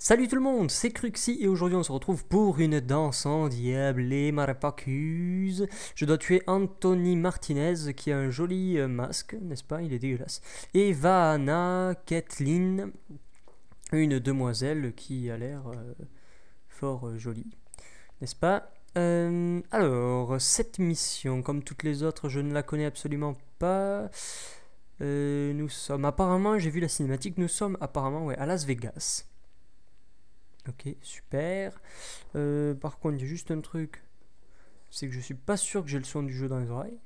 Salut tout le monde, c'est Cruxy et aujourd'hui on se retrouve pour une danse en diable et marapacuse. Je dois tuer Anthony Martinez qui a un joli masque, n'est-ce pas? Il est dégueulasse. Et Vanna Kathleen, une demoiselle qui a l'air fort jolie, n'est-ce pas? Alors, cette mission, comme toutes les autres, je ne la connais absolument pas. Nous sommes apparemment, j'ai vu la cinématique, nous sommes apparemment à Las Vegas. Ok, super. Par contre, il y a juste un truc. C'est que je suis pas sûr que j'ai le son du jeu dans les oreilles.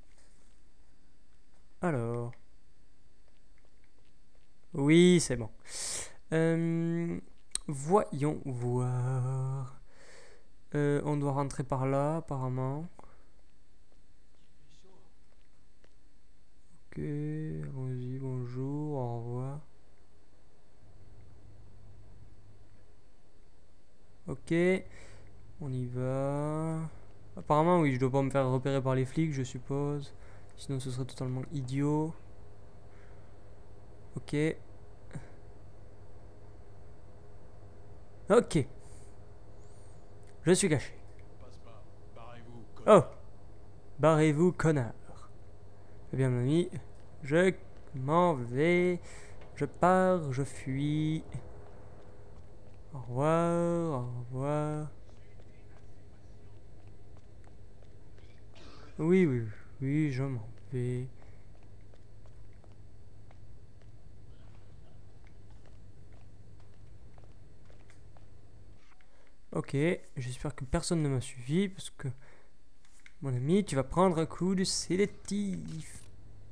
Alors. Oui, c'est bon. Voyons voir. On doit rentrer par là, apparemment. Ok, allons-y, bonjour, au revoir. Ok, on y va. Apparemment, oui, je dois pas me faire repérer par les flics, je suppose. Sinon, ce serait totalement idiot. Ok. Ok. Je suis caché. Oh! Barrez-vous, connard. Eh bien, mon ami, je m'en vais. Je pars, je fuis. Au revoir, au revoir. Oui, oui, oui, je m'en vais. Ok, j'espère que personne ne m'a suivi parce que, mon ami, tu vas prendre un coup de sélectif.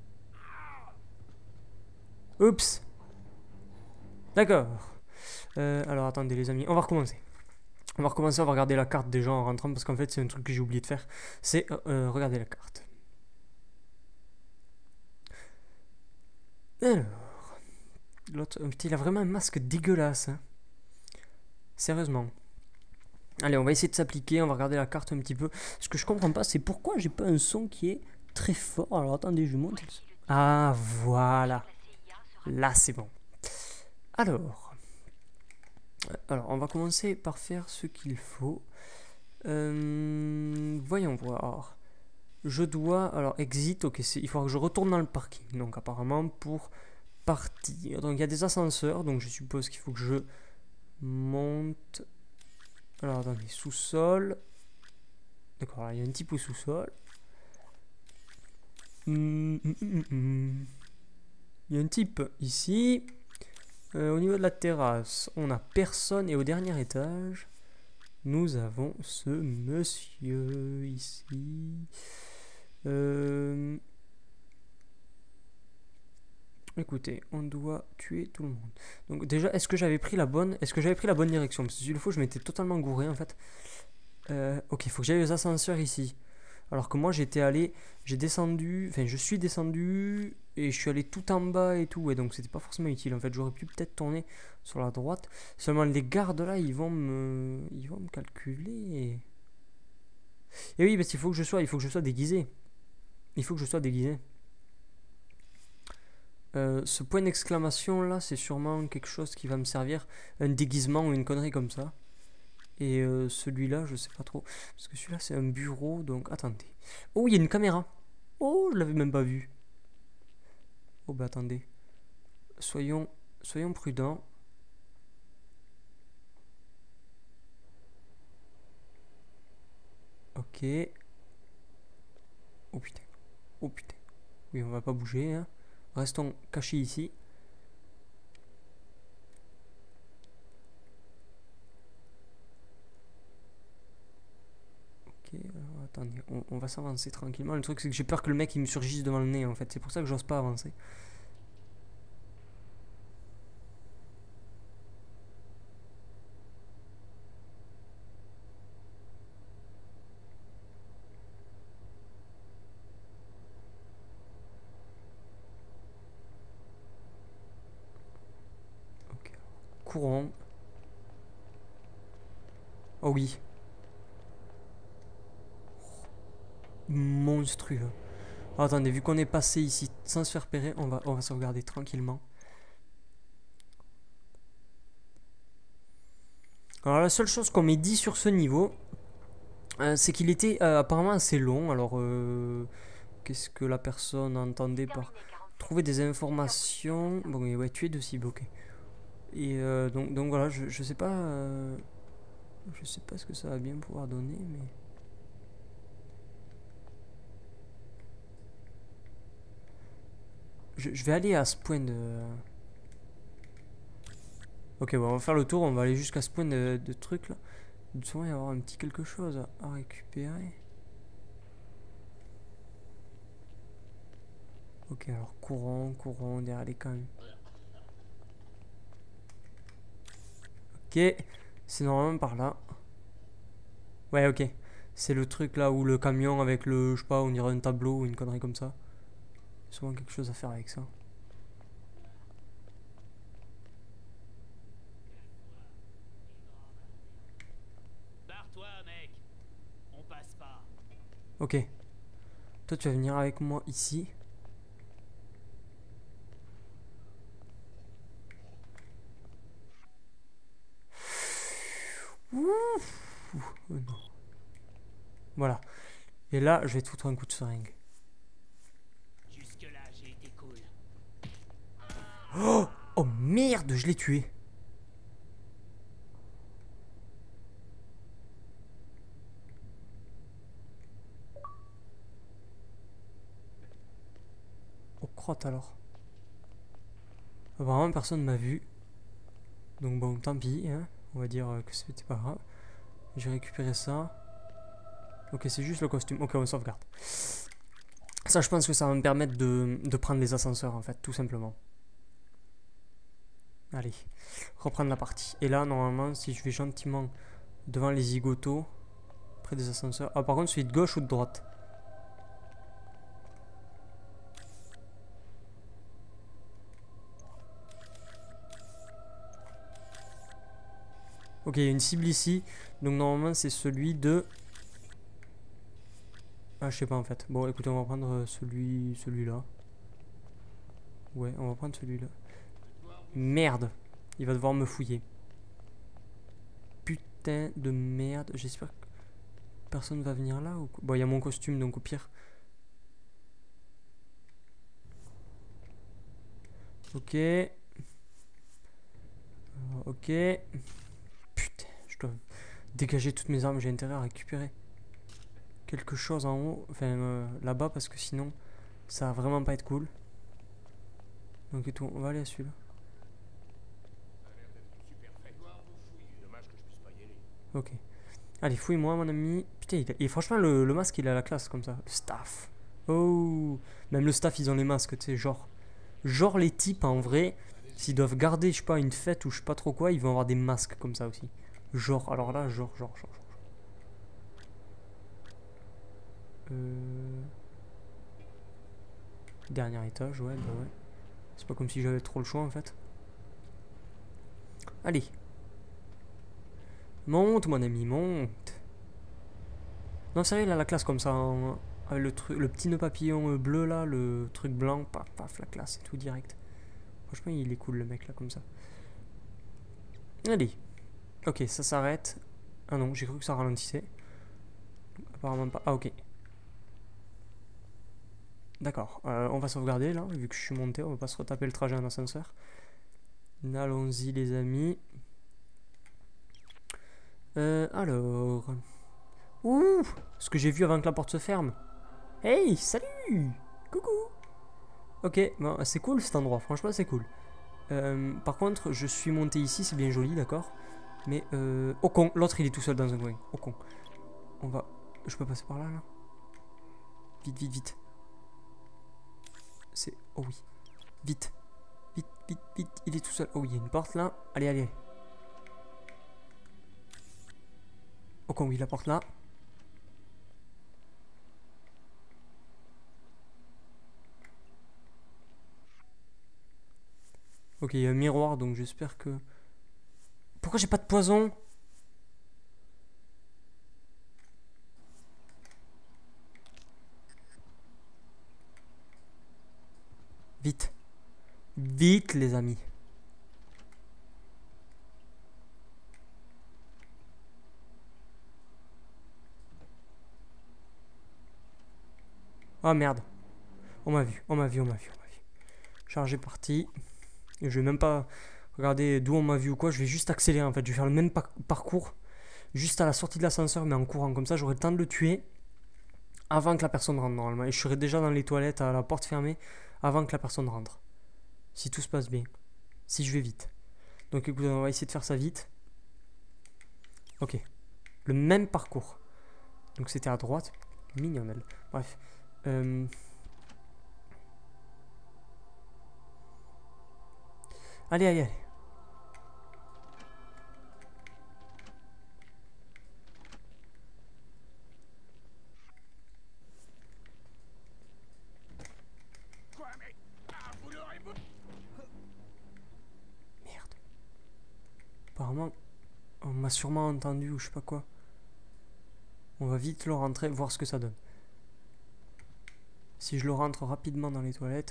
Oups! D'accord. Alors attendez les amis, on va recommencer. On va recommencer, on va regarder la carte des gens en rentrant parce qu'en fait c'est un truc que j'ai oublié de faire. C'est regarder la carte. Alors, l'autre, il a vraiment un masque dégueulasse. Hein. Sérieusement. Allez, on va essayer de s'appliquer, on va regarder la carte un petit peu. Ce que je comprends pas, c'est pourquoi j'ai pas un son qui est très fort. Alors attendez, je monte. Ah, voilà. Là, c'est bon. Alors, on va commencer par faire ce qu'il faut. Voyons voir. Je dois... Alors, exit, ok, il faudra que je retourne dans le parking. Donc, apparemment, pour partir. Donc, il y a des ascenseurs, donc je suppose qu'il faut que je monte... Alors, attendez, sous-sol. D'accord, il y a un type au sous-sol. Il y a un type ici. Au niveau de la terrasse, on n'a personne. Et au dernier étage, nous avons ce monsieur ici. Écoutez, on doit tuer tout le monde. Donc déjà, est-ce que j'avais pris la bonne direction? Parce que s'il le faut, je m'étais totalement gouré en fait. Ok, il faut que j'aille aux ascenseurs ici. Alors que moi j'étais allé, je suis descendu et je suis allé tout en bas et tout. Et donc c'était pas forcément utile en fait. J'aurais pu peut-être tourner sur la droite. Seulement les gardes là, ils vont me calculer. Et oui, parce qu'il faut que je sois déguisé. Il faut que je sois déguisé. Ce point d'exclamation là, c'est sûrement quelque chose qui va me servir. Un déguisement ou une connerie comme ça. Et celui-là, je sais pas trop. Parce que celui-là, c'est un bureau, donc attendez. Oh, il y a une caméra. Oh, je l'avais même pas vu. Oh, bah attendez. Soyons prudents. Ok. Oh putain. Oh putain. Oui, on va pas bouger. Hein. Restons cachés ici. Ok, alors attendez. On va s'avancer tranquillement. Le truc, c'est que j'ai peur que le mec il me surgisse devant le nez en fait. C'est pour ça que j'ose pas avancer. Ok. Courons. Oh oui. Monstrueux. Oh, attendez, vu qu'on est passé ici sans se faire repérer, on va se regarder tranquillement. Alors la seule chose qu'on m'ait dit sur ce niveau, c'est qu'il était apparemment assez long. Alors qu'est-ce que la personne entendait par trouver des informations? Bon, et ouais, tuer deux cibles, ok. Et donc voilà, je sais pas, je sais pas ce que ça va bien pouvoir donner, mais je vais aller à ce point de. Ok, bon, on va faire le tour, on va aller jusqu'à ce point de truc là. Il devrait y avoir un petit quelque chose à récupérer. Ok, alors courant, derrière les cannes. Ok, c'est normalement par là. Ouais, ok. C'est le truc là où le camion avec le, je sais pas, on dirait un tableau ou une connerie comme ça. Il y a souvent quelque chose à faire avec ça. Barre-toi, mec. On passe pas. Ok. Toi, tu vas venir avec moi ici. Ouh. Oh non. Voilà. Et là, je vais te foutre un coup de seringue. Jusque-là, j'ai été cool. Oh, oh merde, je l'ai tué. Oh crotte alors. Apparemment, personne m'a vu. Donc bon, tant pis. Hein. On va dire que c'était pas grave. J'ai récupéré ça. Ok, c'est juste le costume. Ok, on sauvegarde. Ça, je pense que ça va me permettre de prendre les ascenseurs, en fait, tout simplement. Allez, reprendre la partie. Et là, normalement, si je vais gentiment devant les zigotos, près des ascenseurs. Ah, par contre, celui de gauche ou de droite? Ok, il y a une cible ici. Donc, normalement, c'est celui de. Ah, je sais pas en fait. Bon, écoutez, on va prendre celui-là. Ouais, on va prendre celui-là. Merde, il va devoir me fouiller. Putain de merde. J'espère que personne va venir là ou quoi. Bon, il y a mon costume, donc au pire. Ok. Ok. Putain, je dois dégager toutes mes armes. J'ai intérêt à récupérer quelque chose en haut. Enfin, là-bas, parce que sinon, ça va vraiment pas être cool. Donc, et tout, on va aller à celui-là. Ok. Allez, fouille-moi, mon ami. Putain, et franchement, le masque, il a la classe comme ça. Le staff. Oh. Même le staff, ils ont les masques, tu sais, genre. Genre, les types, en vrai, s'ils doivent garder, je sais pas, une fête ou je sais pas trop quoi, ils vont avoir des masques comme ça aussi. Genre, alors là, genre. Euh... Dernier étage, ouais, bah ouais. C'est pas comme si j'avais trop le choix, en fait. Allez. Monte, mon ami, monte. Non, sérieux, il a la classe comme ça. Avec le petit nœud papillon bleu là, le truc blanc, paf, paf, la classe, c'est tout direct. Franchement, il est cool le mec là, comme ça. Allez. Ok, ça s'arrête. Ah non, j'ai cru que ça ralentissait. Apparemment pas. Ah, ok. D'accord. On va sauvegarder là, vu que je suis monté. On va pas se retaper le trajet en ascenseur. Allons-y, les amis. Alors. Ouh, ce que j'ai vu avant que la porte se ferme. Hey, salut. Coucou. Ok, bon, c'est cool cet endroit. Franchement, c'est cool. Par contre, je suis monté ici, c'est bien joli, d'accord. Mais, oh con, l'autre il est tout seul dans un coin. Oh con. On va. Je peux passer par là, là. Vite, vite, vite. C'est. Oh oui. Vite. Vite, vite, vite. Il est tout seul. Oh oui, il y a une porte là. Allez, allez. Oh con, oui, la porte là. Ok, il y a un miroir donc j'espère que. Pourquoi j'ai pas de poison? Vite. Vite, les amis. Ah merde. On m'a vu. Chargé parti. Et je vais même pas regarder d'où on m'a vu ou quoi. Je vais juste accélérer en fait. Je vais faire le même parcours. Juste à la sortie de l'ascenseur, mais en courant. Comme ça, j'aurai le temps de le tuer avant que la personne rentre normalement. Et je serai déjà dans les toilettes à la porte fermée avant que la personne rentre. Si tout se passe bien. Si je vais vite. Donc écoutez, on va essayer de faire ça vite. Ok. Le même parcours. Donc c'était à droite. Mignonne elle. Bref. Allez. Quoi, mec? Ah, vous l'aurez beau. Merde. Apparemment, on m'a sûrement entendu ou je sais pas quoi. On va vite le rentrer, voir ce que ça donne. Si je le rentre rapidement dans les toilettes.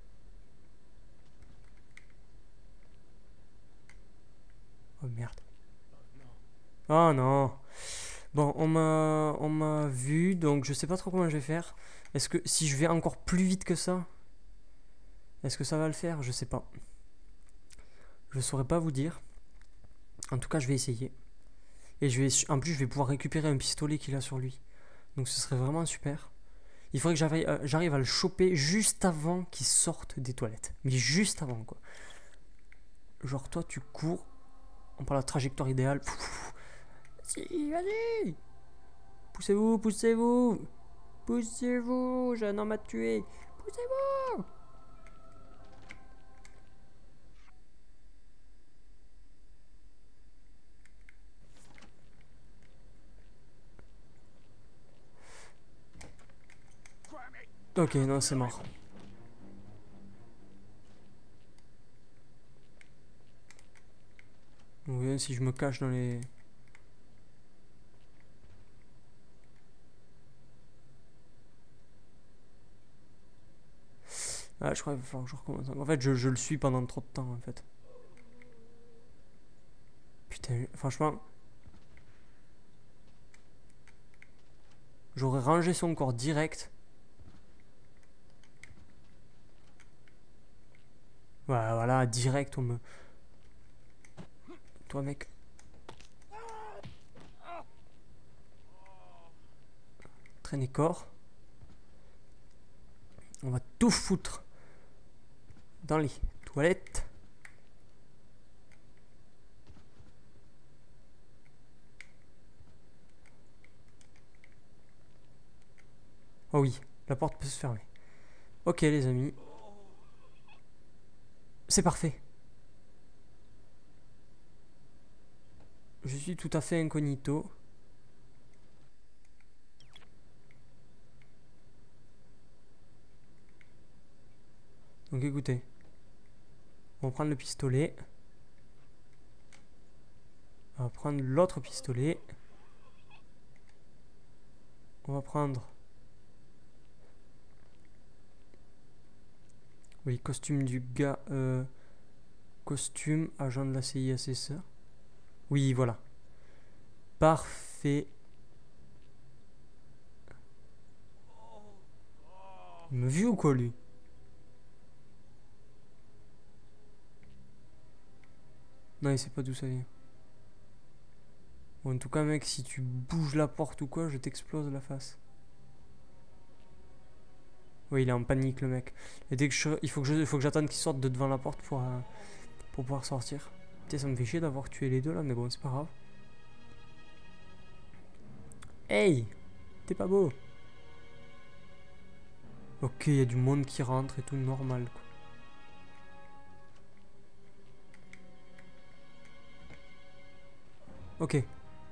Oh merde. Oh non. Bon, on m'a vu, donc je sais pas trop comment je vais faire. Est-ce que si je vais encore plus vite que ça, est-ce que ça va le faire? Je sais pas. Je saurais pas vous dire. En tout cas, je vais essayer. Et en plus, je vais pouvoir récupérer un pistolet qu'il a sur lui. Donc ce serait vraiment super. Il faudrait que j'arrive à le choper juste avant qu'il sorte des toilettes. Mais juste avant, quoi. Genre, toi, tu cours. On parle de la trajectoire idéale. Vas-y. Poussez-vous. J'ai un homme à tuer. Poussez-vous. Ok, non, c'est mort. Oui, si je me cache dans les... Ah, je crois qu'il va falloir que je recommence. En fait, je le suis pendant trop de temps, en fait. Putain, franchement... J'aurais rangé son corps direct. Ouais, voilà, direct, on me... Toi, mec. Traîner corps. On va tout foutre dans les toilettes. Oh oui, la porte peut se fermer. Ok les amis. C'est parfait. Je suis tout à fait incognito. Donc écoutez. On va prendre le pistolet. On va prendre l'autre pistolet. On va prendre... Oui, costume du gars... Costume, agent de la CIA, c'est ça? Oui, voilà. Parfait. Il me vu ou quoi, lui? Non, il sait pas d'où ça vient. Bon, en tout cas, mec, si tu bouges la porte ou quoi, je t'explose la face. Oui, il est en panique, le mec. Et dès que il faut que j'attende qu'il sorte de devant la porte pour pouvoir sortir. Putain, ça me fait chier d'avoir tué les deux là, mais bon, c'est pas grave. Hey! T'es pas beau! Ok, il y a du monde qui rentre et tout, normal, quoi. Ok.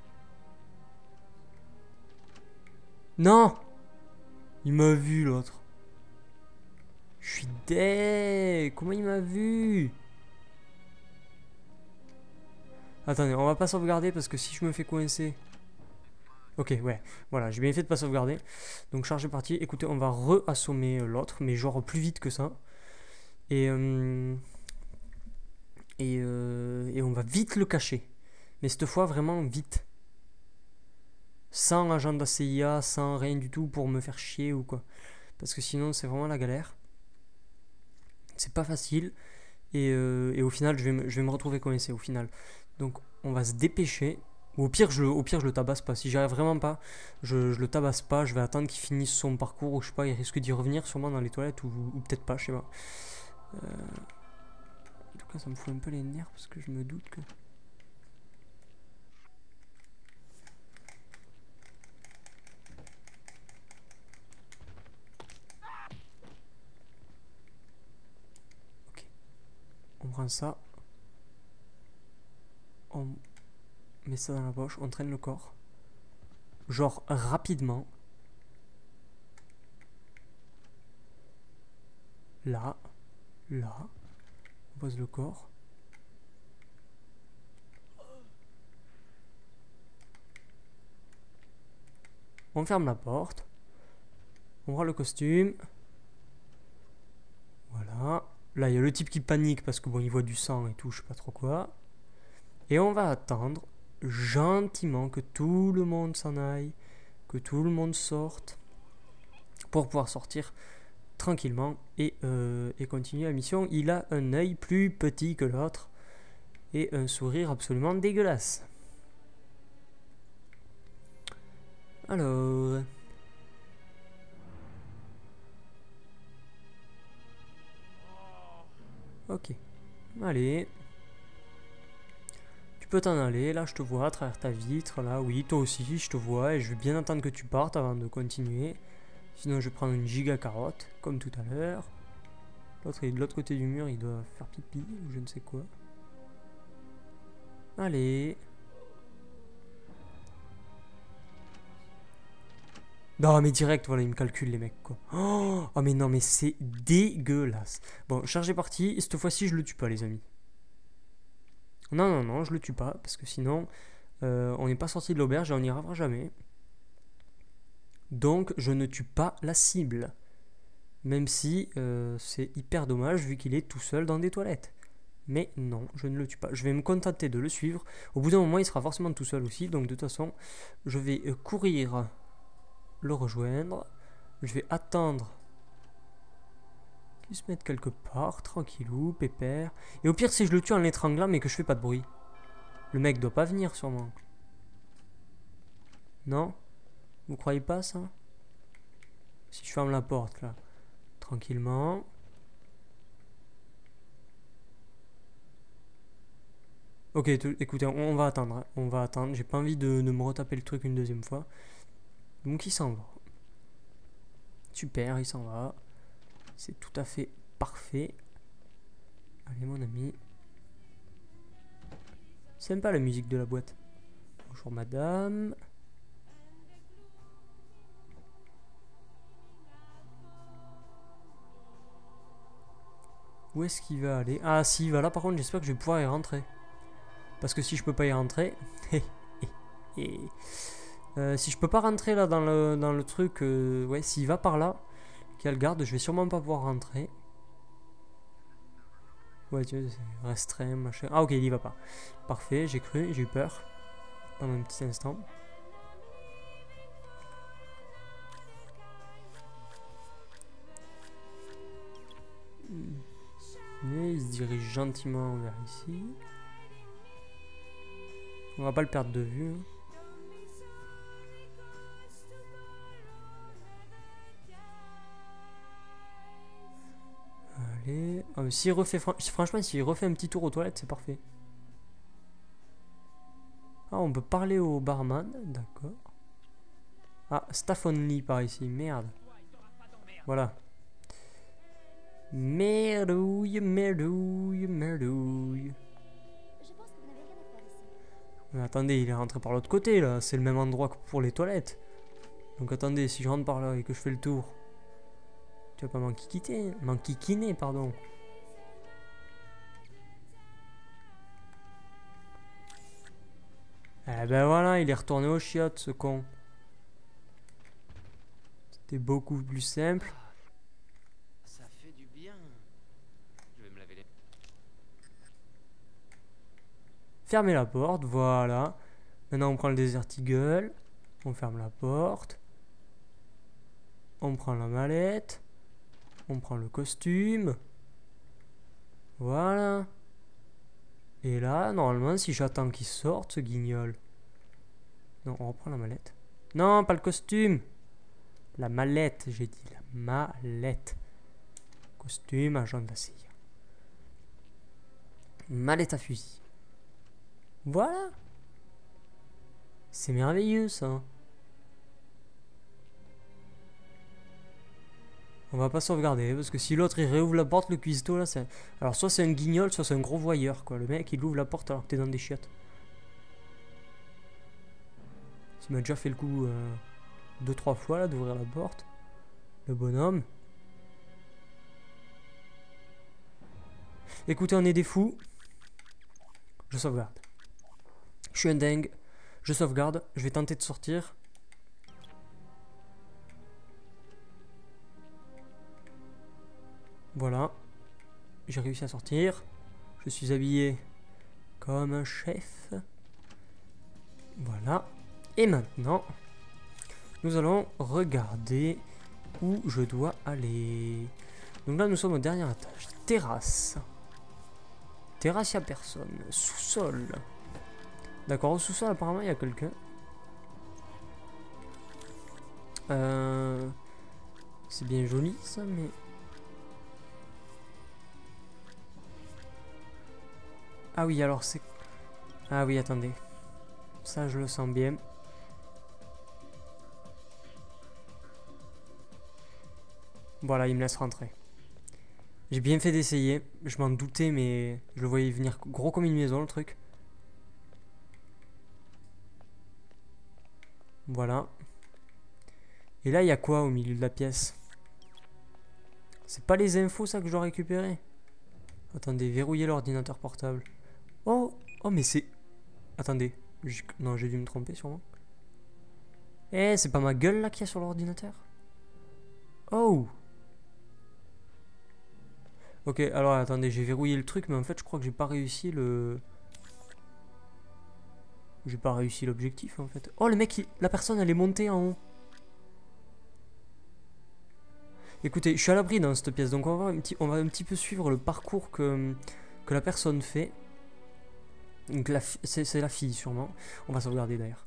Non! Il m'a vu, l'autre. Je suis deg! Comment il m'a vu? Attendez, on va pas sauvegarder parce que si je me fais coincer... Ok, ouais, voilà, j'ai bien fait de pas sauvegarder. Donc chargé parti, écoutez, on va re-assommer l'autre, mais genre plus vite que ça. Et on va vite le cacher. Mais cette fois, vraiment vite. Sans agent de la CIA, sans rien du tout pour me faire chier ou quoi. parce que sinon c'est vraiment la galère. C'est pas facile. Et au final, je vais me retrouver coincé au final. Donc, on va se dépêcher. Ou au pire, je le tabasse pas. Si j'y arrive vraiment pas, je le tabasse pas. Je vais attendre qu'il finisse son parcours. Ou je sais pas, il risque d'y revenir sûrement dans les toilettes. Ou peut-être pas, je sais pas. En tout cas, ça me fout un peu les nerfs parce que je me doute que. Ok. On prend ça. On met ça dans la poche. On traîne le corps. Genre rapidement. Là. Là. On pose le corps. On ferme la porte. On prend le costume. Voilà. Là, il y a le type qui panique parce que bon, il voit du sang et tout, je sais pas trop quoi. Et on va attendre gentiment que tout le monde s'en aille, que tout le monde sorte pour pouvoir sortir tranquillement et continuer la mission. Il a un œil plus petit que l'autre et un sourire absolument dégueulasse. Alors... Ok. Allez. Tu peux t'en aller. Là, je te vois à travers ta vitre. Là, oui, toi aussi, je te vois. Et je vais bien attendre que tu partes avant de continuer. Sinon, je vais prendre une giga carotte, comme tout à l'heure. L'autre est de l'autre côté du mur. Il doit faire pipi ou je ne sais quoi. Allez. Non mais direct, voilà, ils me calculent les mecs quoi. Oh mais non mais c'est dégueulasse. Bon, charge est parti, cette fois-ci je le tue pas les amis. Non non non, je le tue pas, parce que sinon on n'est pas sorti de l'auberge et on n'y arrivera jamais. Donc je ne tue pas la cible. Même si c'est hyper dommage vu qu'il est tout seul dans des toilettes. Mais non, je ne le tue pas. Je vais me contenter de le suivre. Au bout d'un moment, il sera forcément tout seul aussi. Donc de toute façon, je vais courir... le rejoindre. Je vais attendre qu'il se mette quelque part, tranquillou, pépère. Et au pire, si je le tue en l'étranglant, mais que je fais pas de bruit. Le mec doit pas venir, sûrement. Non? Vous croyez pas, ça? Si je ferme la porte, là. Tranquillement. Ok, écoutez, on va attendre. Hein. On va attendre. J'ai pas envie de me retaper le truc une deuxième fois. Donc, il s'en va. Super, il s'en va. C'est tout à fait parfait. Allez mon ami. C'est même pas la musique de la boîte. Bonjour madame. Où est-ce qu'il va aller? Ah si, il va là par contre, j'espère que je vais pouvoir y rentrer. Parce que si je peux pas y rentrer... si je peux pas rentrer là dans le truc... ouais, s'il va par là, qu'il y a le garde, je vais sûrement pas pouvoir rentrer. Ouais, tu vois, c'est restreint, machin. Ah ok, il y va pas. Parfait, j'ai cru, j'ai eu peur. Pendant un petit instant. Et il se dirige gentiment vers ici. On va pas le perdre de vue. Hein. Allez. Ah, mais s'il refait, franchement, s'il refait un petit tour aux toilettes, c'est parfait. Ah, on peut parler au barman, d'accord. Ah, staff only par ici, merde. Voilà. Merdouille, merdouille, merdouille. Mais attendez, il est rentré par l'autre côté là, c'est le même endroit que pour les toilettes. Donc attendez, si je rentre par là et que je fais le tour, tu vas pas m'enquiquiner, pardon. Eh ben voilà, il est retourné au chiottes, ce con. C'était beaucoup plus simple. Ça fait du bien. Je vais me laver les... Fermez la porte, voilà. Maintenant on prend le Desert Eagle. On ferme la porte. On prend la mallette. On prend le costume. Voilà. Et là, normalement, si j'attends qu'il sorte, ce guignol. Non, on reprend la mallette. Non, pas le costume. La mallette, j'ai dit. La mallette. Costume, agent de la CIA. Mallette à fusil. Voilà. C'est merveilleux, ça. On va pas sauvegarder, parce que si l'autre il réouvre la porte, le cuistot là, c'est... Alors soit c'est un guignol, soit c'est un gros voyeur, quoi. Le mec il ouvre la porte alors que t'es dans des chiottes. Ça m'a déjà fait le coup 2-3 fois là d'ouvrir la porte. Le bonhomme. Écoutez, on est des fous. Je sauvegarde. Je suis un dingue. Je sauvegarde. Je vais tenter de sortir. Voilà. J'ai réussi à sortir. Je suis habillé comme un chef. Voilà. Et maintenant, nous allons regarder où je dois aller. Donc là, nous sommes au dernier étage. Terrasse. Terrasse, il n'y a personne. Sous-sol. D'accord, au sous-sol, apparemment, il y a quelqu'un. C'est bien joli, ça, mais... Ah oui, alors c'est... Ah oui, attendez. Ça, je le sens bien. Voilà, il me laisse rentrer. J'ai bien fait d'essayer. Je m'en doutais, mais je le voyais venir gros comme une maison, le truc. Voilà. Et là, il y a quoi au milieu de la pièce? C'est pas les infos, ça, que je dois récupérer? Attendez, verrouiller l'ordinateur portable. Oh, oh, mais c'est... Attendez. Non, j'ai dû me tromper, sûrement. Eh, c'est pas ma gueule, là, qu'il y a sur l'ordinateur? Oh! Ok, alors attendez, j'ai verrouillé le truc, mais en fait, je crois que j'ai pas réussi le... J'ai pas réussi l'objectif, en fait. Oh, le mec, la personne, elle est montée en haut. Écoutez, je suis à l'abri dans cette pièce, donc on va un petit peu suivre le parcours que la personne fait. Donc c'est la fille, sûrement. On va sauvegarder, d'ailleurs.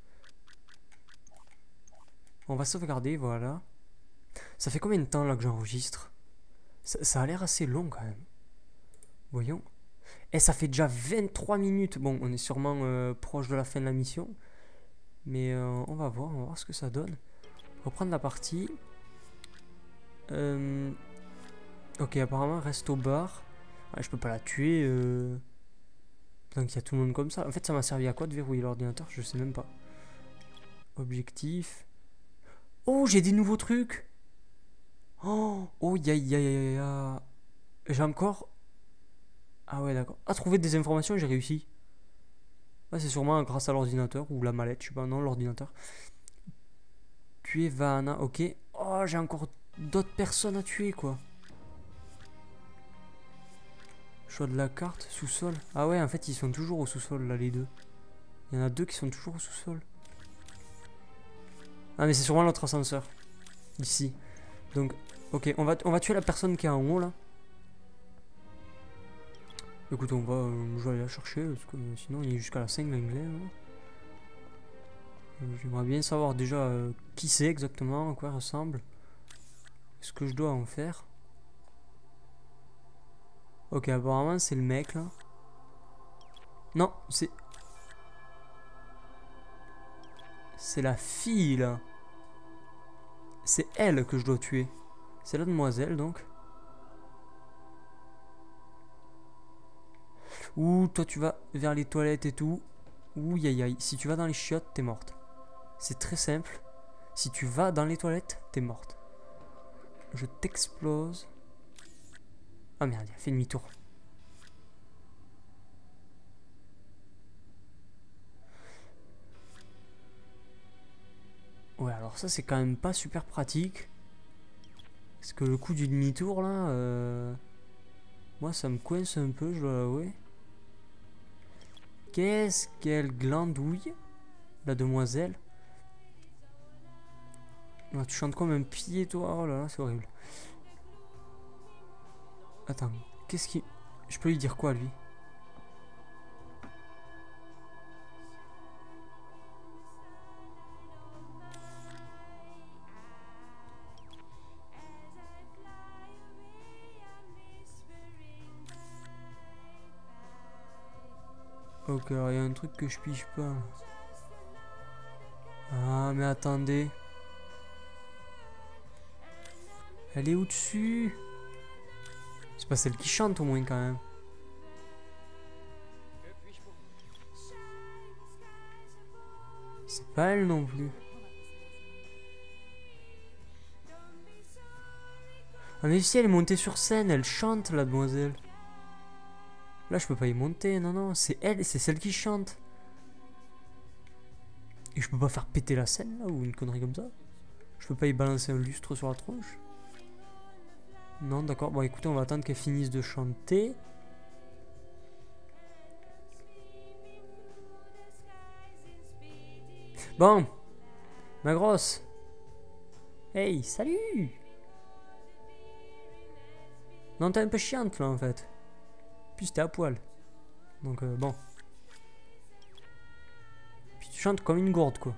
On va sauvegarder, voilà. Ça fait combien de temps, là, que j'enregistre? Ça a l'air assez long, quand même. Voyons. Et ça fait déjà 23 minutes. Bon, on est sûrement proche de la fin de la mission. Mais on va voir ce que ça donne. Reprendre la partie. Ok, apparemment, reste au bar. Ouais, je peux pas la tuer. Tant qu'il y a tout le monde comme ça. En fait, ça m'a servi à quoi de verrouiller l'ordinateur? Je sais même pas. Objectif. Oh, j'ai des nouveaux trucs. Oh, oh, ya. J'ai encore... Ah ouais, d'accord. Ah, trouver des informations, j'ai réussi. Ah, c'est sûrement grâce à l'ordinateur ou la mallette, je sais pas, non, l'ordinateur. Tuer Vanna, ok. Oh, j'ai encore d'autres personnes à tuer, quoi. Choix de la carte, sous-sol. Ah ouais, en fait, ils sont toujours au sous-sol, là, les deux. Il y en a deux qui sont toujours au sous-sol. Ah, mais c'est sûrement l'autre ascenseur. Ici. Donc, ok, on va tuer la personne qui est en haut, là. Écoute, je vais aller la chercher, parce que sinon, il est jusqu'à la 5, l'anglais. J'aimerais bien savoir déjà qui c'est exactement, à quoi il ressemble. Est-ce que je dois en faire? Ok, apparemment, c'est le mec, là. Non, c'est... C'est la fille, là. C'est elle que je dois tuer. C'est la demoiselle, donc. Ouh, toi, tu vas vers les toilettes et tout. Ouh, aïe. Si tu vas dans les chiottes, t'es morte. C'est très simple. Si tu vas dans les toilettes, t'es morte. Je t'explose. Ah merde, il a fait demi-tour. Ouais, alors ça, c'est quand même pas super pratique. Parce que le coup du demi-tour, là... Moi, ça me coince un peu, je dois l'avouer. Qu'est-ce qu'elle glandouille, la demoiselle? Ah, tu chantes comme un pied, toi. Oh là là, c'est horrible. Attends, qu'est-ce qui... Je peux lui dire quoi, lui? Ok, alors il y a un truc que je pige pas. Ah, mais attendez. Elle est au-dessus. C'est pas celle qui chante au moins quand même. C'est pas elle non plus. Ah mais si elle est montée sur scène, elle chante la demoiselle. Là je peux pas y monter, non non, c'est elle, c'est celle qui chante. Et je peux pas faire péter la scène là ou une connerie comme ça. Je peux pas y balancer un lustre sur la tronche. Non d'accord, bon écoutez on va attendre qu'elle finisse de chanter. Bon, ma grosse. Hey, salut. Non, t'es un peu chiante là en fait. Puis t'es à poil. Donc bon. Puis tu chantes comme une gourde quoi.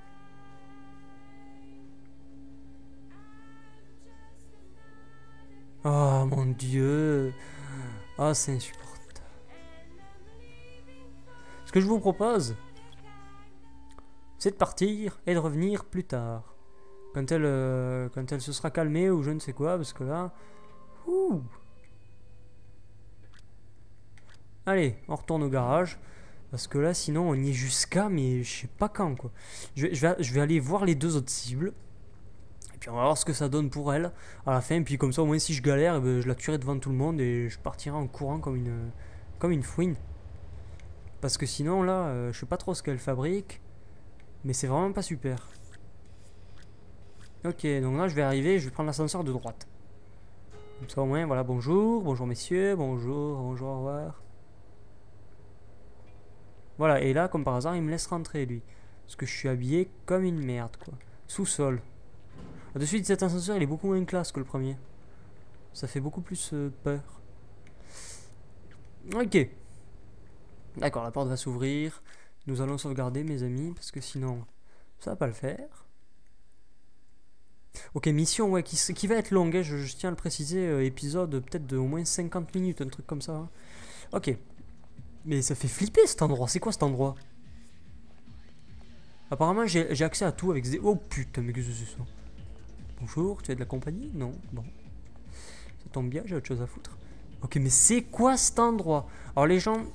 Oh mon dieu. Ah, c'est insupportable. Ce que je vous propose, c'est de partir et de revenir plus tard. Quand elle se sera calmée ou je ne sais quoi, parce que là... Ouh. Allez, on retourne au garage. Parce que là, sinon, on y est jusqu'à, mais je sais pas quand, quoi. Je vais aller voir les deux autres cibles. Et puis on va voir ce que ça donne pour elle à la fin. Et puis comme ça, au moins, si je galère, eh ben, je la tuerai devant tout le monde et je partirai en courant comme une fouine. Parce que sinon, là, je sais pas trop ce qu'elle fabrique. Mais c'est vraiment pas super. Ok, donc là, je vais arriver, je vais prendre l'ascenseur de droite. Comme ça, au moins, voilà, bonjour, bonjour messieurs, bonjour, bonjour, au revoir. Voilà, et là, comme par hasard, il me laisse rentrer, lui. Parce que je suis habillé comme une merde, quoi. Sous-sol. De suite, cet ascenseur, il est beaucoup moins classe que le premier. Ça fait beaucoup plus peur. Ok. D'accord, la porte va s'ouvrir. Nous allons sauvegarder, mes amis, parce que sinon, ça va pas le faire. Ok, mission, ouais, qui va être longue, hein, je tiens à le préciser, épisode peut-être de au moins 50 minutes, un truc comme ça. Hein. Ok. Mais ça fait flipper cet endroit, c'est quoi cet endroit? Apparemment j'ai accès à tout avec des... Oh putain, mais qu'est-ce que c'est ça? Bonjour, tu as de la compagnie? Non, bon. Ça tombe bien, j'ai autre chose à foutre. Ok, mais c'est quoi cet endroit? Alors les gens,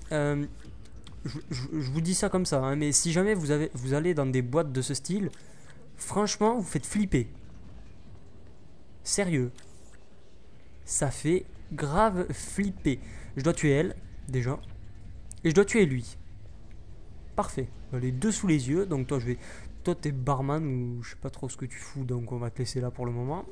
je vous dis ça comme ça, hein, mais si jamais vous allez dans des boîtes de ce style, franchement, vous faites flipper. Sérieux. Ça fait grave flipper. Je dois tuer elle, déjà. Et je dois tuer lui. Parfait. Les deux sous les yeux. Donc toi t'es barman ou je sais pas trop ce que tu fous. Donc on va te laisser là pour le moment.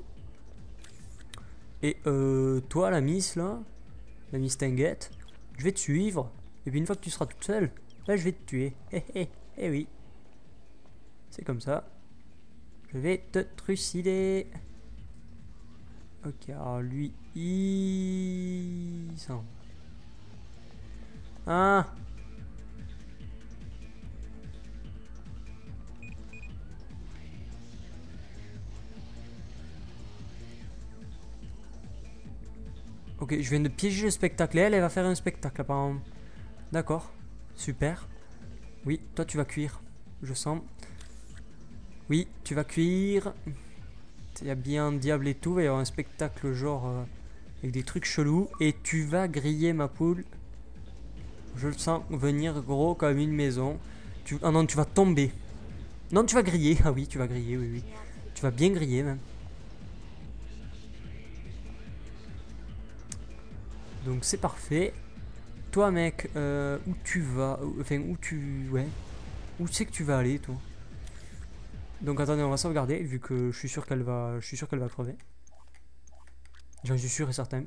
Et toi la miss là. La miss Tinguette. Je vais te suivre. Et puis une fois que tu seras toute seule. Là je vais te tuer. Eh oui. C'est comme ça. Je vais te trucider. Ok, alors lui, il s'en... Ah! Ok, je viens de piéger le spectacle et elle va faire un spectacle apparemment. D'accord, super. Oui, toi tu vas cuire, je sens. Oui, tu vas cuire. Il y a bien un diable et tout, il va y avoir un spectacle genre avec des trucs chelous. Et tu vas griller ma poule. Je le sens venir gros comme une maison. Ah non, tu vas tomber. Non, tu vas griller. Ah oui, tu vas griller, oui, oui. Tu vas bien griller même. Donc c'est parfait. Toi mec, où tu vas? Enfin, ouais. Où c'est que tu vas aller, toi? Donc attendez, on va sauvegarder vu que je suis sûr qu'elle va crever. J'en suis sûr et certain.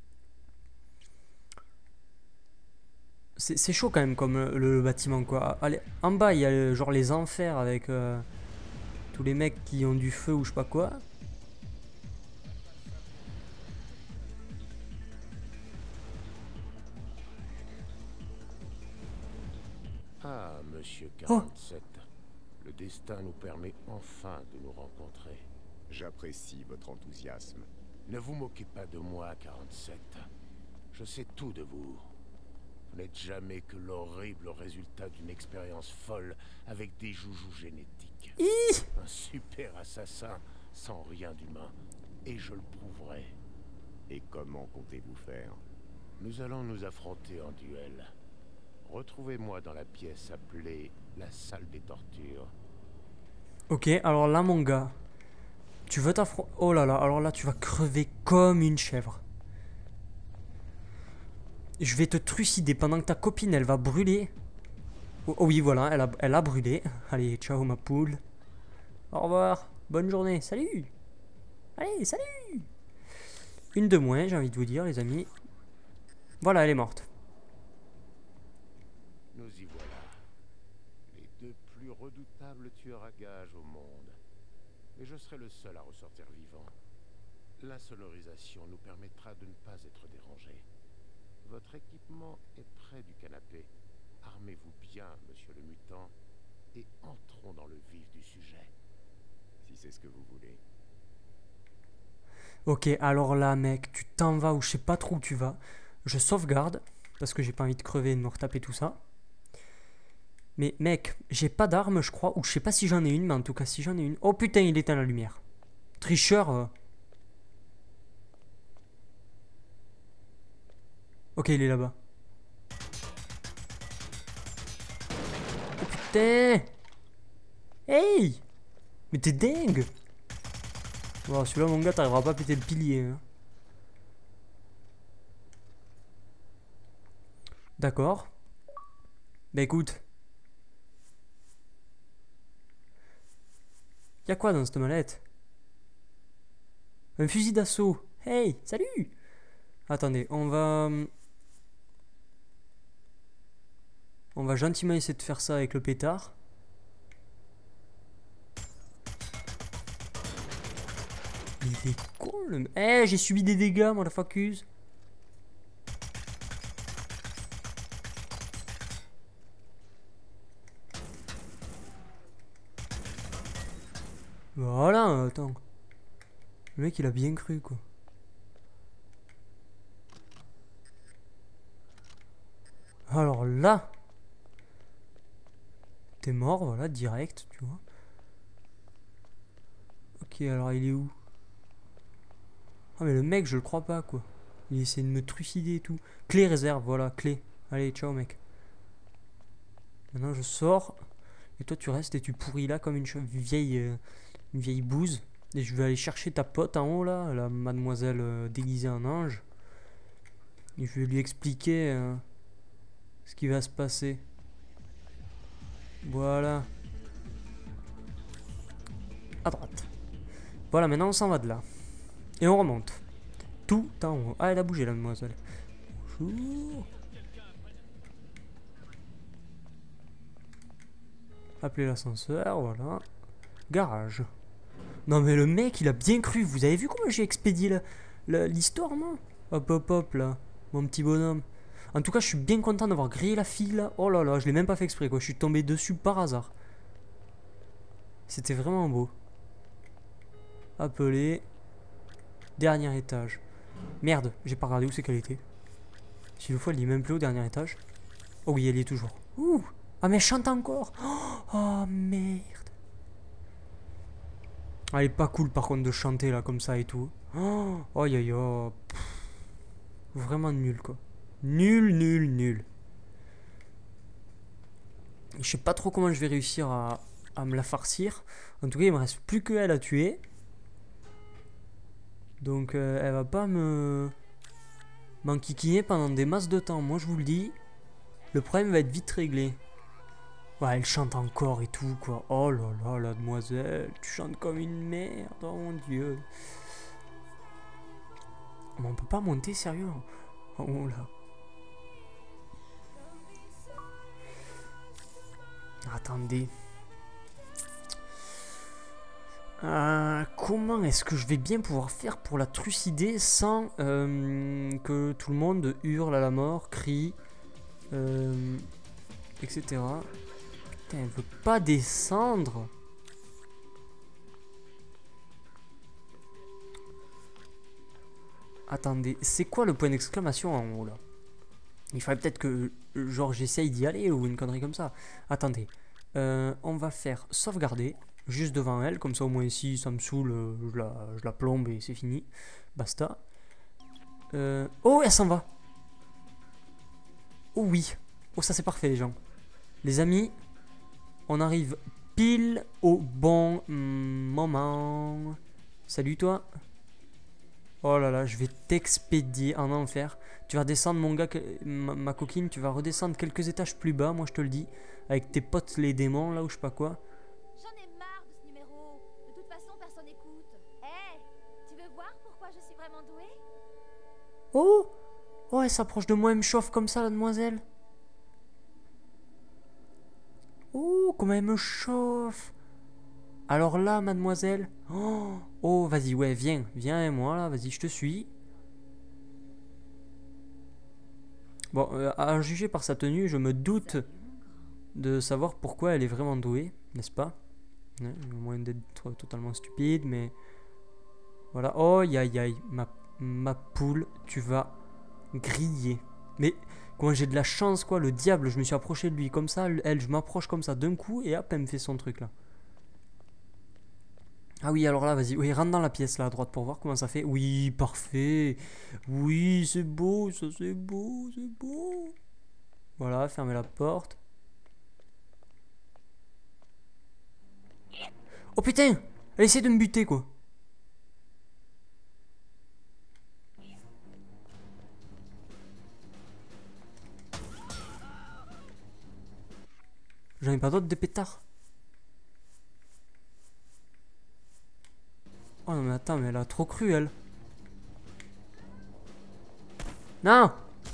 C'est chaud quand même comme le bâtiment quoi. Allez, en bas il y a genre les enfers avec tous les mecs qui ont du feu ou je sais pas quoi. destin nous permet enfin de nous rencontrer. J'apprécie votre enthousiasme. Ne vous moquez pas de moi, 47. Je sais tout de vous. Vous n'êtes jamais que l'horrible résultat d'une expérience folle avec des joujoux génétiques. Un super assassin sans rien d'humain. Et je le prouverai. Et comment comptez-vous faire? Nous allons nous affronter en duel. Retrouvez-moi dans la pièce appelée la salle des tortures. Ok, alors là, mon gars, tu veux t'affronter... Oh là là, alors là, tu vas crever comme une chèvre. Je vais te trucider pendant que ta copine, elle va brûler. Oh, oh oui, voilà, elle a brûlé. Allez, ciao, ma poule. Au revoir, bonne journée, salut. Allez, salut. Une de moins, j'ai envie de vous dire, les amis. Voilà, elle est morte. Nous y voilà. Les deux plus redoutables tueurs à gages au monde. Et je serai le seul à ressortir vivant. L'insonorisation nous permettra de ne pas être dérangés. Votre équipement est près du canapé. Armez-vous bien, monsieur le mutant, et entrons dans le vif du sujet. Si c'est ce que vous voulez. Ok, alors là, mec, tu t'en vas ou je sais pas trop où tu vas. Je sauvegarde, parce que j'ai pas envie de crever et de me retaper tout ça. Mais mec, j'ai pas d'arme, je crois, ou je sais pas si j'en ai une, mais en tout cas, si j'en ai une... Oh putain, il éteint la lumière. Tricheur. Ok, il est là-bas. Oh putain. Hey. Mais t'es dingue. Bon, celui-là, mon gars, t'arriveras pas à péter le pilier. Hein. D'accord. Bah écoute. Y'a quoi dans cette mallette? Un fusil d'assaut. Hey, salut. Attendez, on va gentiment essayer de faire ça avec le pétard. Il est con le... Eh, j'ai subi des dégâts, moi, la facuse. Voilà, attends. Le mec, il a bien cru, quoi. Alors là, t'es mort, voilà, direct, tu vois. Ok, alors il est où? Ah mais le mec, je le crois pas, quoi. Il essaie de me trucider et tout. Clé réserve, voilà, clé. Allez, ciao, mec. Maintenant, je sors. Et toi, tu restes et tu pourris là comme une vieille bouse. Et je vais aller chercher ta pote en haut, là, la mademoiselle déguisée en ange. Et je vais lui expliquer ce qui va se passer. Voilà. À droite. Voilà, maintenant on s'en va de là. Et on remonte. Tout en haut. Ah, elle a bougé, la mademoiselle. Bonjour. Appelez l'ascenseur, voilà. Garage. Non mais le mec, il a bien cru. Vous avez vu comment j'ai expédié l'histoire, moi? Hop, hop, hop, là. Mon petit bonhomme. En tout cas, je suis bien content d'avoir grillé la fille, là. Oh là là, je l'ai même pas fait exprès, quoi. Je suis tombé dessus par hasard. C'était vraiment beau. Appelé. Dernier étage. Merde, j'ai pas regardé où c'est qu'elle était. S'il le faut, elle est même plus au dernier étage. Oh oui, elle y est toujours. Ouh. Ah mais elle chante encore. Oh merde. Elle est pas cool par contre de chanter là comme ça et tout. Oh aïe aïe aïe. Vraiment nul quoi. Nul, nul, nul. Je sais pas trop comment je vais réussir à me la farcir. En tout cas, il me reste plus qu'elle à tuer. Donc elle va pas m'enquiquiner pendant des masses de temps. Moi je vous le dis. Le problème va être vite réglé. Ouais, elle chante encore et tout quoi. Oh là là, la demoiselle, tu chantes comme une merde, oh mon dieu. Mais on peut pas monter sérieux. Oh là. Attendez. Comment est-ce que je vais bien pouvoir faire pour la trucider sans que tout le monde hurle à la mort, crie, etc. Putain, elle veut pas descendre. Attendez, c'est quoi le point d'exclamation en haut là? Il faudrait peut-être que genre j'essaye d'y aller ou une connerie comme ça. Attendez, on va faire sauvegarder juste devant elle, comme ça au moins ici ça me saoule, je la plombe et c'est fini. Basta. Oh, elle s'en va. Oh oui. Oh, ça c'est parfait les gens. Les amis, on arrive pile au bon moment. Salut toi. Oh là là, je vais t'expédier en enfer. Tu vas descendre mon gars, ma coquine, tu vas redescendre quelques étages plus bas, moi je te le dis. Avec tes potes les démons là ou je sais pas quoi. J'en ai marre de ce numéro. De toute façon, personne n'écoute. Hé, tu veux voir pourquoi je suis vraiment douée? Oh! Oh, elle s'approche de moi, elle me chauffe comme ça la demoiselle. Oh, comment elle me chauffe. Alors là, mademoiselle. Oh, oh vas-y, ouais, viens et moi là, vas-y, je te suis. Bon, à en juger par sa tenue, je me doute de savoir pourquoi elle est vraiment douée, n'est-ce pas? Ouais, au moins d'être totalement stupide, mais... Voilà, oh, aïe, ma poule, tu vas griller. Mais quand j'ai de la chance, quoi, le diable, je me suis approché de lui comme ça, elle, je m'approche comme ça d'un coup, et hop, elle me fait son truc là. Ah oui, alors là, vas-y, oui, rentre dans la pièce là à droite pour voir comment ça fait. Oui, parfait. Oui, c'est beau, ça c'est beau, c'est beau. Voilà, fermez la porte. Oh putain, elle essaie de me buter quoi. J'en ai pas d'autres des pétards. Oh non mais attends, mais elle a trop cru elle. Non.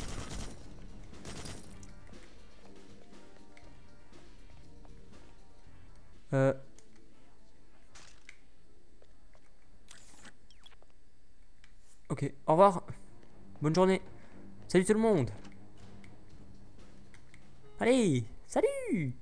Ok, au revoir. Bonne journée. Salut tout le monde. Allez, salut.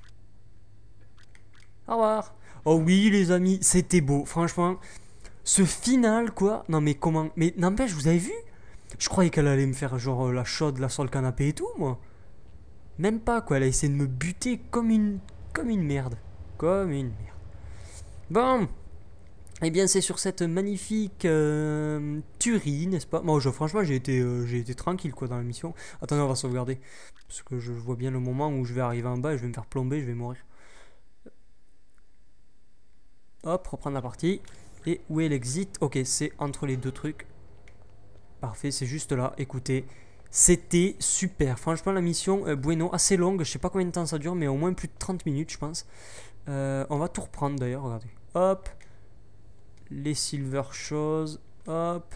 Au revoir. Oh oui les amis, c'était beau, franchement. Ce final quoi. Non mais comment. Mais n'empêche, vous avez vu? Je croyais qu'elle allait me faire genre la chaude là sur le canapé et tout moi. Même pas quoi, elle a essayé de me buter comme une merde. Comme une merde. Bon. Eh bien c'est sur cette magnifique tuerie, n'est-ce pas? Moi franchement j'ai été tranquille quoi dans la mission. Attendez, on va sauvegarder. Parce que je vois bien le moment où je vais arriver en bas et je vais me faire plomber, je vais mourir. Hop, reprendre la partie. Et où est l'exit? Ok, c'est entre les deux trucs. Parfait, c'est juste là. Écoutez, c'était super. Franchement, la mission Bueno, assez longue. Je sais pas combien de temps ça dure, mais au moins plus de 30 minutes, je pense. On va tout reprendre d'ailleurs, regardez. Hop. Les silver choses. Hop.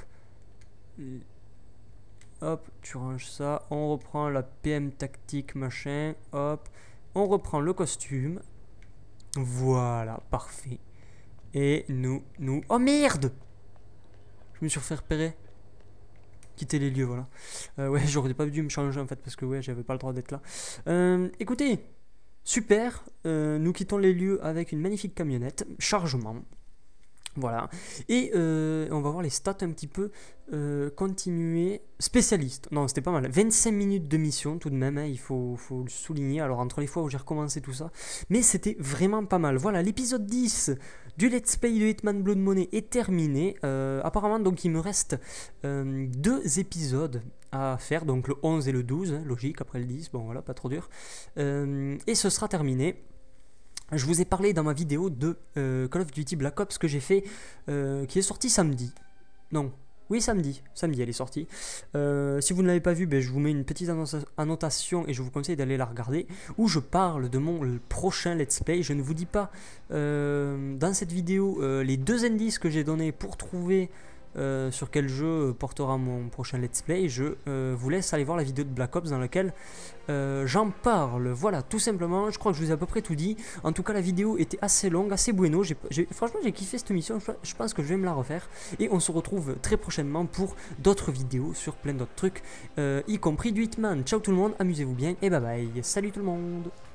Hop, tu ranges ça. On reprend la PM tactique, machin. Hop. On reprend le costume. Voilà, parfait. Et nous... Oh merde! Je me suis fait repérer. Quitter les lieux, voilà. Ouais, j'aurais pas dû me changer en fait, parce que ouais, j'avais pas le droit d'être là. Écoutez, super. Nous quittons les lieux avec une magnifique camionnette. Chargement. Voilà. Et on va voir les stats un petit peu. Continuer. Spécialiste. Non, c'était pas mal. 25 minutes de mission tout de même, hein, il faut le souligner. Alors entre les fois où j'ai recommencé tout ça. Mais c'était vraiment pas mal. Voilà, l'épisode 10 du Let's Play de Hitman Blood Money est terminé. Apparemment, donc il me reste 2 épisodes à faire. Donc le 11 et le 12. Hein, logique, après le 10. Bon voilà, pas trop dur. Et ce sera terminé. Je vous ai parlé dans ma vidéo de Call of Duty Black Ops que j'ai fait, qui est sorti samedi. Non, oui samedi elle est sortie. Si vous ne l'avez pas vu, ben, je vous mets une petite annotation et je vous conseille d'aller la regarder, où je parle de mon prochain let's play. Je ne vous dis pas dans cette vidéo les 2 indices que j'ai donnés pour trouver sur quel jeu portera mon prochain let's play. Je vous laisse aller voir la vidéo de Black Ops dans laquelle j'en parle. Voilà, tout simplement. Je crois que je vous ai à peu près tout dit. En tout cas, la vidéo était assez longue, assez bueno. Franchement, j'ai kiffé cette mission. Je pense que je vais me la refaire. Et on se retrouve très prochainement pour d'autres vidéos sur plein d'autres trucs, y compris du Hitman. Ciao tout le monde, amusez-vous bien et bye bye. Salut tout le monde.